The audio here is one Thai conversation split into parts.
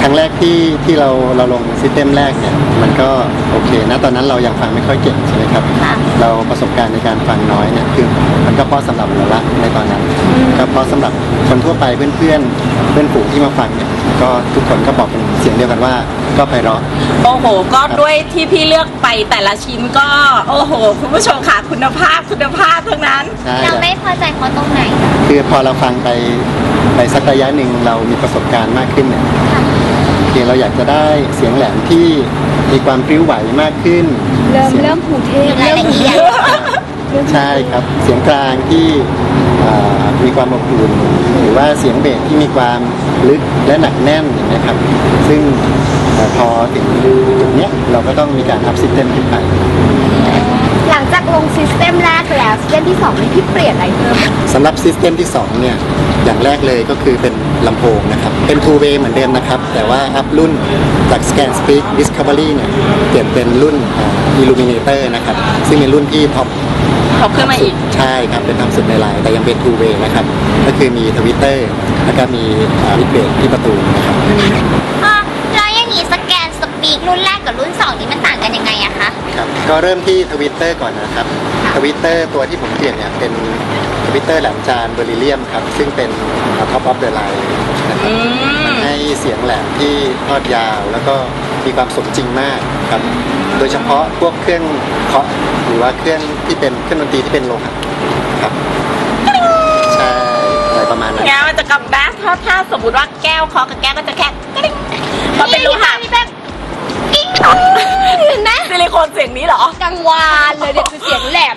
ครั้งแรกที่เราลงซิสเต็มแรกเนี่ยมันก็โอเคนะตอนนั้นเรายังฟังไม่ค่อยเก่งใช่ไหมครับเราประสบการณ์ในการฟังน้อยเนี่ยคือมันก็พอสำหรับเราละในตอนนั้นก็พอสำหรับคนทั่วไปเพื่อนฝูงที่มาฟังเนี่ยก็ทุกคนก็บอกเป็นเสียงเดียวกันว่าก็ไพเราะโอ้โหก็ด้วยที่พี่เลือกไปแต่ละชิ้นก็โอ้โหคุณผู้ชมค่ะคุณภาพทั้งนั้นเราไม่พอใจเขาตรงไหนคือพอเราฟังไปสักระยะหนึ่งเรามีประสบการณ์มากขึ้นเนี่ยคือเราอยากจะได้เสียงแหลมที่มีความปริ้วไหวมากขึ้นเริ่มผูเทพเริ่มละเอียดใช่ครับเสียงกลางที่มีความอบอุ่นหรือว่าเสียงเบสที่มีความลึกและหนักแน่นอย่างนี้ครับซึ่งพอถึงจุดนี้เราก็ต้องมีการอัพซิสเต็มขึ้นไปหลังจากลงซิสเต็มแรกแล้วซิสเต็มที่2นี่พี่เปลี่ยนอะไรเพิ่มสำหรับซิสเต็มที่2เนี่ยอย่างแรกเลยก็คือเป็นลำโพงนะครับเป็น two way เหมือนเดิมนะครับแต่ว่าอัพรุ่นจาก Scan Speak Discovery เนี่ยเปลี่ยนเป็นรุ่น Illuminator นะครับซึ่งเป็นรุ่นที่ท็อปขึ้นมาอีกใช่ครับเป็นท็อปสุดในไลน์แต่ยังเป็น two way นะครับก็คือมีทวิตเตอร์แล้วก็มีมิดเบสที่ประตูนะครับแล้วอย่างนี้สแกนสปีกรุ่นแรกกับรุ่น2นี่มันต่างกันยังไงอะคะครับก็เริ่มที่ทวิตเตอร์ก่อนนะครับทวิตเตอร์ตัวที่ผมเปลี่ยนเนี่ยเป็นทวิตเตอร์แหลมจานเบอร์ริเลียมครับซึ่งเป็นท็อปออฟเดอะไลน์นะครับมันให้เสียงแหลมที่ทอดยาวแล้วก็มีความสมจริงมากครับโดยเฉพาะพวกเครื่องเคาะหรือว่าเครื่องที่เป็นเครื่องดนตรีที่เป็นโลหะครับใช่อะไรประมาณนั้นแก้วมันจะกำได้ถ้าสมมติว่าแก้วเคาะกับแก้วก็จะแค่พอเป็นโลหะนี่แบบกิ๊งเห็นไหมซิลิโคนเสียงนี้เหรอกังวานเลยเนี่ยคือเสียงแหลม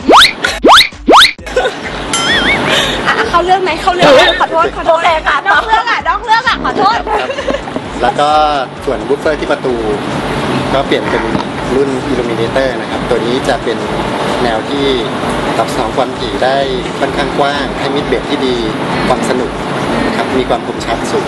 เขาเรื่องไหมเขาเรื่องขอโทษเลยค่ะนอกเรื่องขอโทษแล้วก็ส่วนบูฟเฟอร์ที่ประตูก็เปลี่ยนเป็นรุ่น Illuminator นะครับตัวนี้จะเป็นแนวที่ตอบสนองความถี่ได้ค่อนข้างกว้างให้มิดเบสที่ดีความสนุกนะครับมีความคมชัดสูง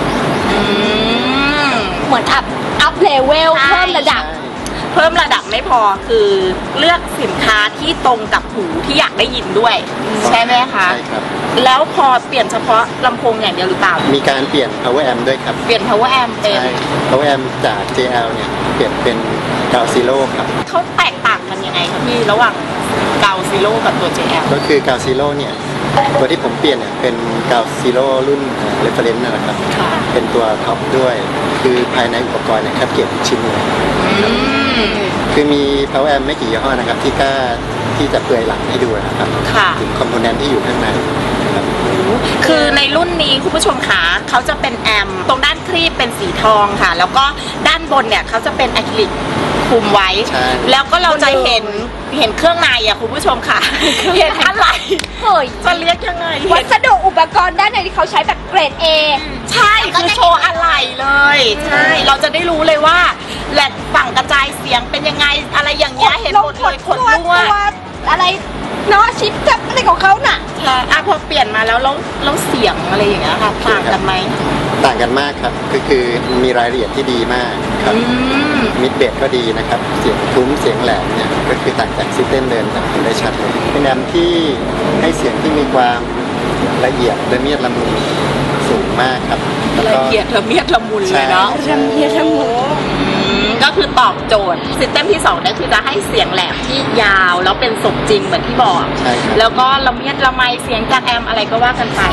เหมือนอัพเลเวลเพิ่มระดับไม่พอคือเลือกสินค้าที่ตรงกับหูที่อยากได้ยินด้วยใช่ไหมคะใช่ครับแล้วพอเปลี่ยนเฉพาะลำโพงอย่างเดียวหรือเปล่ามีการเปลี่ยน power amp ด้วยครับเปลี่ยน power amp เป็น power amp จาก JL เนี่ยเปลี่ยนเป็น Galzero ครับเขาแตกต่างกันยังไงครับพี่ระหว่าง Galzero กับตัว JL ก็คือ Galzero เนี่ยตัวที่ผมเปลี่ยนเนี่ยเป็น Galzero รุ่น reference นะครับเป็นตัวท็อปด้วยคือภายในอุปกรณ์เนี่ยครับเก็บชิ้นเลยคือมี power amp ไม่กี่ยี่ห้อนะครับที่กล้าที่จะเปลือยหลังให้ดูนะครับถึงคอมโพเนนต์ที่อยู่ข้างในคือในรุ่นนี้คุณผู้ชมคะเขาจะเป็นแอมตรงด้านครีบเป็นสีทองค่ะแล้วก็ด้านบนเนี่ยเขาจะเป็นอะคริลิกคุมไว้แล้วก็เราจะเห็นเครื่องในอ่ะคุณผู้ชมค่ะเห็นอะไรจะเรียกยังไงวัสดุอุปกรณ์ด้านในที่เขาใช้แบบเกรด A ใช่คือโชว์อะไรเลยใช่เราจะได้รู้เลยว่าแหลกฝั่งกระจายเสียงเป็นยังไงอะไรอย่างเงี้ยเห็นหมดเลยขนรั่วอะไรเนาะชิปจับอะไรของเขาน่ะใช่พอเปลี่ยนมาแล้วเสียงอะไรอย่างเงี้ยค่ะต่างกันไหมต่างกันมากครับคือมีรายละเอียดที่ดีมากครับมิดเบสก็ดีนะครับเสียงทุ้มเสียงแหลมเนี่ยก็คือต่างจากซิสเต็มเดิมจากได้ชัดเลยเป็นแอมที่ให้เสียงที่มีความละเอียดละเมียดละมุนสูงมากครับละเอียดละเมียดละมุนเลยเนาะละเมียดละมุนก็คือตอบโจทย์ซิสเต็มที่2เนี่ยคือจะให้เสียงแหลมที่ยาวแล้วเป็นสมจริงเหมือนที่บอกแล้วก็ละเมียดละไมเสียงจากแอมอะไรก็ว่ากันไป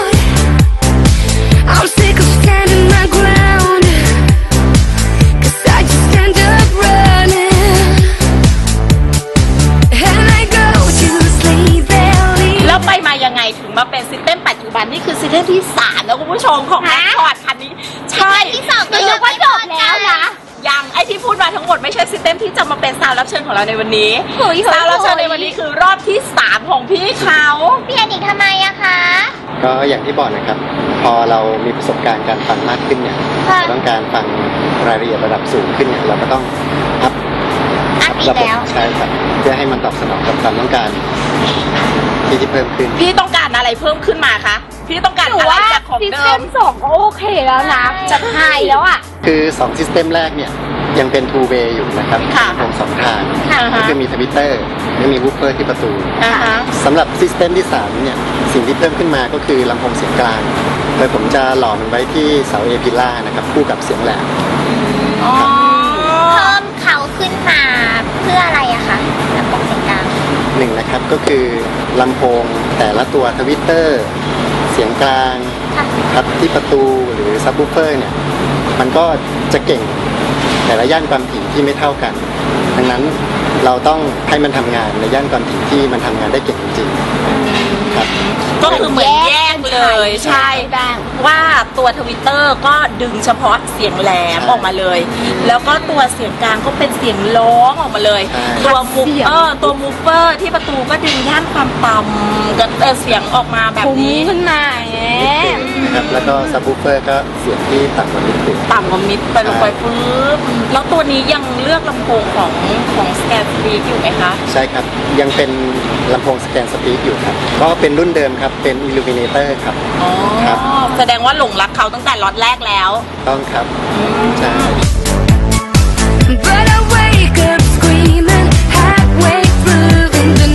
แล้วไปมายังไงถึงมาเป็นซิสเต็มปัจจุบันนี่คือซิสเต็มที่3แล้วคุณผู้ชมของแม็กคอร์ดคันนี้ใช่ที่2ก็ยังว่าจบแล้วนะยังไอที่พูดมาทั้งหมดไม่ใช่ซิสเต็มที่จะมาเป็นซาวด์รับเชิญของเราในวันนี้ซาวด์รับเชิญในวันนี้คือรอบที่3ของพี่เขาเปลี่ยนอีกทำไมอะคะก็อย่างที่บอกนะครับพอเรามีประสบการณ์การฟังมากขึ้นเนี่ยต้องการฟังรายละเอียดระดับสูงขึ้นเนี่ยเราก็ต้องอัพอีกแล้วใช่ครับเพื่อให้มันตอบสนองกับความต้องการที่เพิ่มขึ้นพี่ต้องการอะไรเพิ่มขึ้นมาคะพี่ต้องการอะไรจากของเดิม 2ก็โอเคแล้วนะจะไฮแล้วอ่ะคือ2ซิสเต็มแรกเนี่ยยังเป็น two way อยู่นะครับลำโพง2ทางก็คือมีทวิตเตอร์และมีวูฟเฟอร์ที่ประตูสำหรับซิสเต็มที่3เนี่ยสิ่งที่เพิ่มขึ้นมาก็คือลำโพงเสียงกลางโดยผมจะหล่อมันไว้ที่เสาเอพิล่านะครับคู่กับเสียงแหลมอ๋อเพิ่มเขาขึ้นมาเพื่ออะไรอะคะลำโพงเสียงกลางหนึ่งนะครับก็คือลำโพงแต่ละตัวทวิตเตอร์เสียงกลางค่ะครับที่ประตูหรือซับวูฟเฟอร์เนี่ยมันก็จะเก่งแต่ละย่านความถี่ที่ไม่เท่ากัน ดังนั้นเราต้องให้มันทำงานในย่านความถี่ที่มันทำงานได้เก่งจริงๆครับก็คือเหมือนแยกเลยใช่บ้างว่าตัวทวิตเตอร์ก็ดึงเฉพาะเสียงแหลมออกมาเลย แล้วก็ตัวเสียงกลางก็เป็นเสียงร้องออกมาเลย ตัวมูฟเฟอร์ที่ประตูก็ดึงย่านความต่ำกับเสียงออกมาแบบนี้ขึ้นมาอย่างเงี้ยนะครับแล้วก็ซับวูฟเฟอร์ก็เสียงที่ต่ำกว่านิดหนึ่งต่ำกว่ามิดไปลงไปปุ๊บแล้วตัวนี้ยังเลือกลำโพงของสแกนสปีกอยู่ไหมคะใช่ครับยังเป็นลำโพงสแกนสปีกอยู่ครับก็เป็นรุ่นเดิมครับเป็นอิลูมิเนเตอร์ครับอ๋อครับแสดงว่าหลงรักเขาตั้งแต่ล็อตแรกแล้วต้องครับใช่ But I wake up screaming halfway through the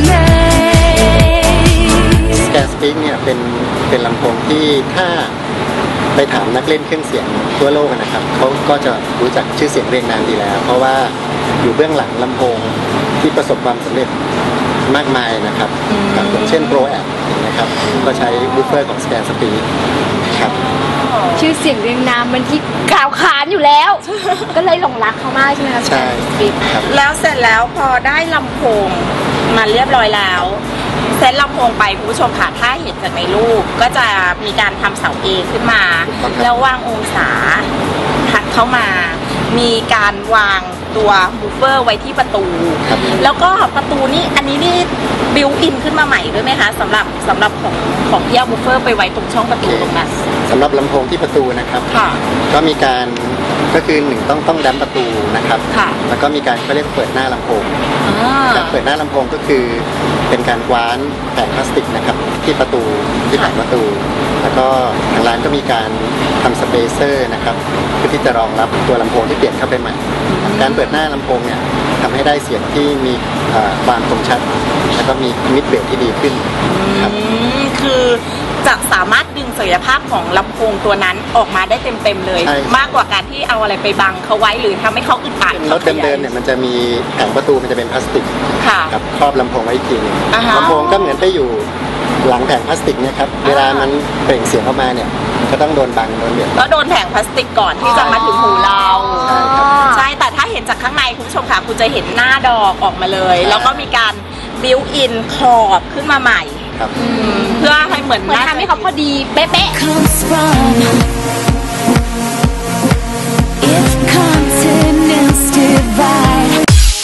night. สแกนสปีกเนี่ยเป็นลำโพงที่ถ้าไปถามนักเล่นเครื่องเสียงทั่วโลกนะครับเขาก็จะรู้จักชื่อเสียงเรียงนามดีแล้ว เพราะว่าอยู่เบื้องหลังลำโพงที่ประสบความสำเร็จมากมายนะครับครับอย่างเช่น Pro Amp นะครับก็ใช้บูฟเฟอร์ของสแกนสปีกครับชื่อเสียงเรียงนามมันที่กล่าวขานอยู่แล้ว ก็เลยหลงรักเขามากใช่ไหมคะใช่ครับแล้วเสร็จแล้วพอได้ลำโพงมาเรียบร้อยแล้วเซตลำโพงไปคุณผู้ชมค่ะถ้าเห็นจากในรูปก็จะมีการทำเสาเอขึ้นมา แล้ววางองศาถัดเข้ามา มีการวางตัวมูฟเฟอร์ไว้ที่ประตูครับแล้วก็ประตูนี่อันนี้นี่บิวอินขึ้นมาใหม่ด้วยไหมคะสำหรับของที่เอามูฟเฟอร์ไปไว้ตรงช่องประตูตรงนั้นสำหรับลำโพงที่ประตูนะครับค่ะก็มีการก็คือหนึ่งต้องดันประตูนะครับค่ะแล้วก็มีการเขาเรียกเปิดหน้าลำโพงอ่าการเปิดหน้าลำโพงก็คือเป็นการกว้านแผ่นพลาสติกนะครับที่ประตูที่แผงประตู แล้วก็ทางร้านก็มีการทำสเปเซอร์นะครับเพื่อที่จะรองรับตัวลำโพงที่เปลี่ยนเข้าไปใหม่ การเปิดหน้าลำโพงเนี่ยทำให้ได้เสียงที่มีความคมชัด แล้วก็มีมิดเบสที่ดีขึ้นครับคือจะสามารถดึงศักยภาพของลำโพงตัวนั้นออกมาได้เต็มๆเลยใช่มากกว่าการที่เอาอะไรไปบังเขาไว้หรือทำให้เขาอึดอัดรถเดิมๆเนี่ยมันจะมีแผงประตูมันจะเป็นพลาสติกค่ะครับครอบลำโพงไว้อีกทีหนึงอ่าฮะลำโพงก็เหมือนไปอยู่หลังแผงพลาสติกเนี่ยครับเวลามันเปล่งเสียงออกมาเนี่ยก็ต้องโดนบังโดนเบียดก็โดนแผงพลาสติกก่อนที่จะมาถึงหูเราใช่ครับใช่แต่ถ้าเห็นจากข้างในคุณผู้ชมค่ะคุณจะเห็นหน้าดอกออกมาเลยใช่แล้วก็มีการบิวอินขอบขึ้นมาใหม่ครับเพื่อให้เหมือนเหมือนทำให้เขาพอดีเป๊ะ Comes from if continents divide.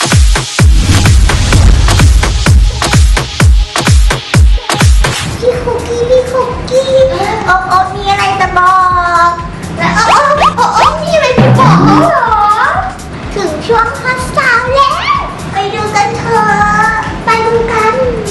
พี่คุกกี้โอ๊ตมีอะไรจะบอกแล้วโอ๊ตมีอะไรจะบอกเขาเหรอถึงช่วงพักสาวแล้วไปดูกันเถอะไปดูกัน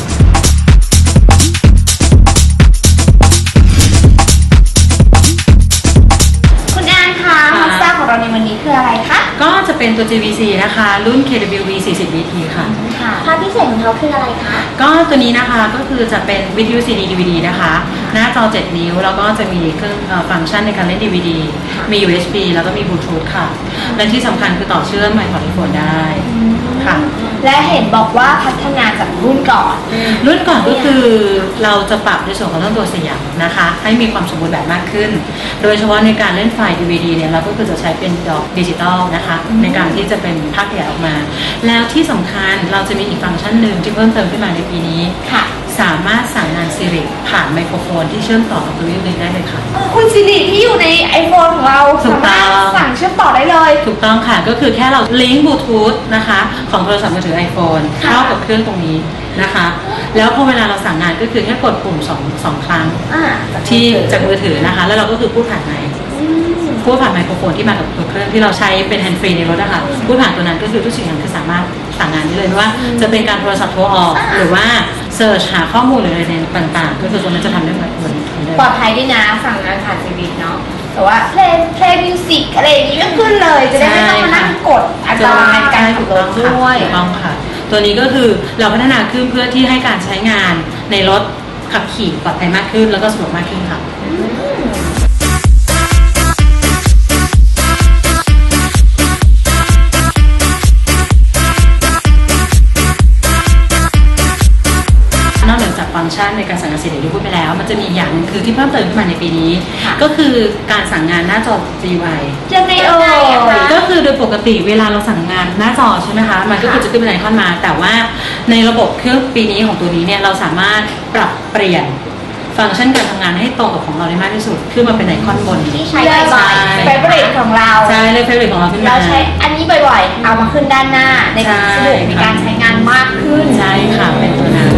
คุณอานคะพักสาวของเราในวันนี้คืออะไรคะก็จะเป็นตัว GVC นะคะ รุ่น KWV 40 BT ค่ะค่ะความพิเศษของเขาคืออะไรคะก็ตัวนี้นะคะก็คือจะเป็นวิทยุ CD DVD นะคะ หน้าจอ 7 นิ้ว แล้วก็จะมีเครื่องฟังก์ชันในการเล่น DVD มี USB แล้วก็มี Bluetooth ค่ะ และที่สำคัญคือต่อเชื่อมไมโครโฟนได้ค่ะและเห็นบอกว่าพัฒนาจากรุ่นก่อนรุ่นก่อนก็คือเราจะปรับในส่วนของต้นตัวเสียงนะคะ ให้มีความสมบูรณ์แบบมากขึ้น โดยเฉพาะในการเล่นไฟล์ DVD เนี่ยเราก็คือจะใช้เป็นดอกดิจิตอลนะคะ ในการที่จะเป็นภาพใหญ่ออกมา แล้วที่สำคัญเราจะมีอีกฟังก์ชันหนึ่งที่เพิ่มเติมขึ้นมาในปีนี้ค่ะสามารถสั่งงาน Siri ผ่านไมโครโฟนที่เชื่อมต่อกับตัววิทยุได้เลยค่ะคุณสิริที่อยู่ใน iPhone ของเราถูสากต้มาองรถสั่งเชื่อมต่อได้เลยถูกต้องค่ะ ก็คือแค่เราลิงก์บลูทูธนะคะของโทรศัพท์มือถือ iPhone เข้ากับเครื่องตรงนี้นะคะ แล้วพอเวลาเราสั่งงานก็คือแค่กดปุ่มสองครั้ง ที่จากมือถือนะคะ แล้วเราก็คือพูดผ่านไมค์พูดผ่านไมโครโฟนที่มากับตัวเครื่องที่เราใช้เป็นแฮนด์ฟรีในรถนะคะพูดผ่านตัวนั้นก็คือทุกสิ่งอย่างคือสามารถสั่งงานได้เลยไม่ว่าจะเป็นการโทรศัพท์โทรออก หรือว่าเสิร์ชหาข้อมูลหรืออะไรต่างๆ ก็คือตัวนั้นจะทำได้เหมือนเดิมปลอดภัยด้วยนะสั่งงานผ่านซีรีส์เนาะแต่ว่าเพลงมิวสิกอะไรอย่างนี้ก็ขึ้นเลย จะได้ไม่ต้องมานั่งกดอันตรายการขับรถด้วยถูกต้องค่ะ ตัวนี้ก็คือเราพัฒนาขึ้นเพื่อที่ให้การใช้งานในรถขับขี่ปลอดภัยมากขึ้นแล้วก็สะดวกมากขึ้นค่ะสิเดี๋ยวพูดไปแล้วมันจะมีอย่างหนึงคือที่เพิ่มเติมขึ้นมาในปีนี้ ก็คือการสั่งงานหน้าจอ GUI ยังไงเอ่ยก็คือโดยปกติเวลาเราสั่งงานหน้าจอใช่ไหมคะมันก็คือจะขึ้นเป็นไอคอนมา แต่ว่าในระบบเครื่องปีนี้ของตัวนี้เนี่ยเราสามารถปรับเปลี่ยนฟังก์ชันการทำงานให้ตรงกับของเราได้มากที่สุดขึ้นมาเป็นไอคอนบนที่ใช้บ่อยๆเฟเวอร์ของเราใช่เลยเฟเวอร์ของเราขึ้นมาเราใช้อันนี้บ่อยๆ เอามาขึ้นด้านหน้าในการสะดวกในการใช้งานมากขึ้นใช่ค่ะเป็นตัวนั้น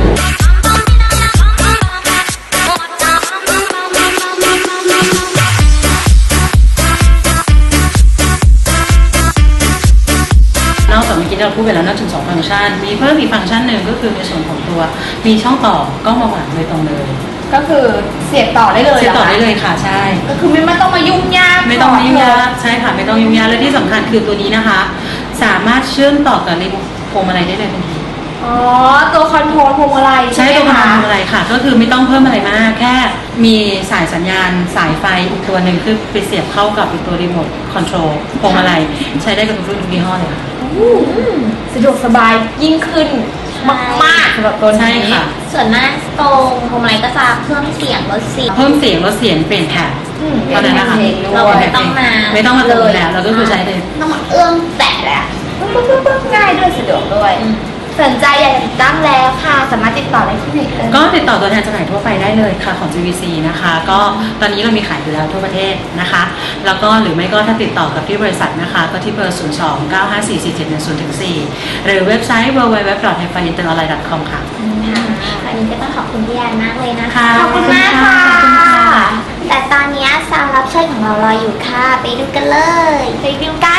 นอกจากเมื่อกี้เราพูดไปแล้วนอกจาก2ฟังก์ชันมีเพิ่มอีกฟังก์ชันหนึ่งก็คือในส่วนของตัวมีช่องต่อกล้องมองหลังโดยตรงเลยก็คือเสียบต่อได้เลยเสียบต่อได้เลยค่ะใช่ก็คือไม่ต้องมายุ่งยากไม่ต้องยุ่งยากใช่ค่ะไม่ต้องยุ่งยากและที่สำคัญคือตัวนี้นะคะ สามารถเชื่อมต่อกับรีโมทพวงมาลัยได้เลยทันทีอ๋อตัวคอนโทรลพวงมาลัยใช่ไหมตัวคอนคะโทรลพวงมาลัยค่ะ ก็คือไม่ต้องเพิ่มอะไรมากแค่มีสายสัญญาณสายไฟอีกตัวหนึ่งคือไปเสียบเข้ากับอีกตัวรีโมทคอนโทรลพวงมาลัยใช้ได้กับทุกรุ่นทุกยี่ห้อเลยค่ะสะดวกสบายยิ่งขึ้นมากๆสำหรับตัวนี้ใช่ค่ะส่วนมากตรงพวงมาลัยก็จะเพิ่มเสียงลดเสียงเพิ่มเสียงลดเสียงเปลี่ยนแท็บเท่านั้นนะคะเราไม่ต้องมาไม่ต้องมาเติมแล้วเราก็คือใช้เลยต้องมาเอื้อมแตะแล้วปึ๊บง่ายด้วยสะดวกด้วยสนใจอยากจะติดตั้งแล้วค่ะสามารถติดต่อได้ที่ไหนเอ่ยก็ติดต่อตัวแทนจำหน่ายทั่วไปได้เลยค่ะของ GVC นะคะ ก็ตอนนี้เรามีขายอยู่แล้วทั่วประเทศนะคะ แล้วก็หรือไม่ก็ถ้าติดต่อกับที่บริษัทนะคะ ก็ที่เบอร์ 029544710-4 หรือเว็บไซต์ www.haifaninteronline.com ค่ะวันนี้ก็ต้องขอบคุณพี่แอนมากเลยนะคะค่ะขอบคุณมากค่ะขอบคุณค่ะแต่ตอนนี้สาวรับเชิญของเรารออยู่ค่ะ ไปดูกันเลย ไปดูกัน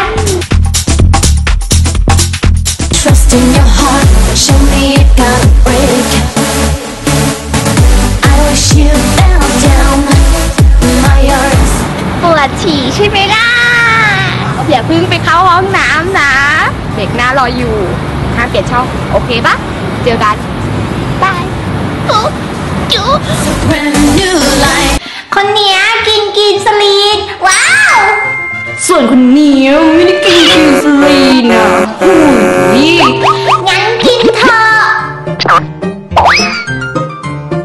Trust in your heart, show me it can't break. I wish you fell down my arms. ปวดฉี่ใช่ไหมล่ะอย่าเพิ่งไปเข้าห้องน้ำนะเด็กหน้ารออยู่ห้ามเปลี่ยนช่องโอเคปะเจอกันบายปุ๊บจุ๊บ Brand new life. คนเนี้ยกินสลีน ว้าวส่วนคนนี้ไม่ได้กินคิวซลีนนะอุ้ย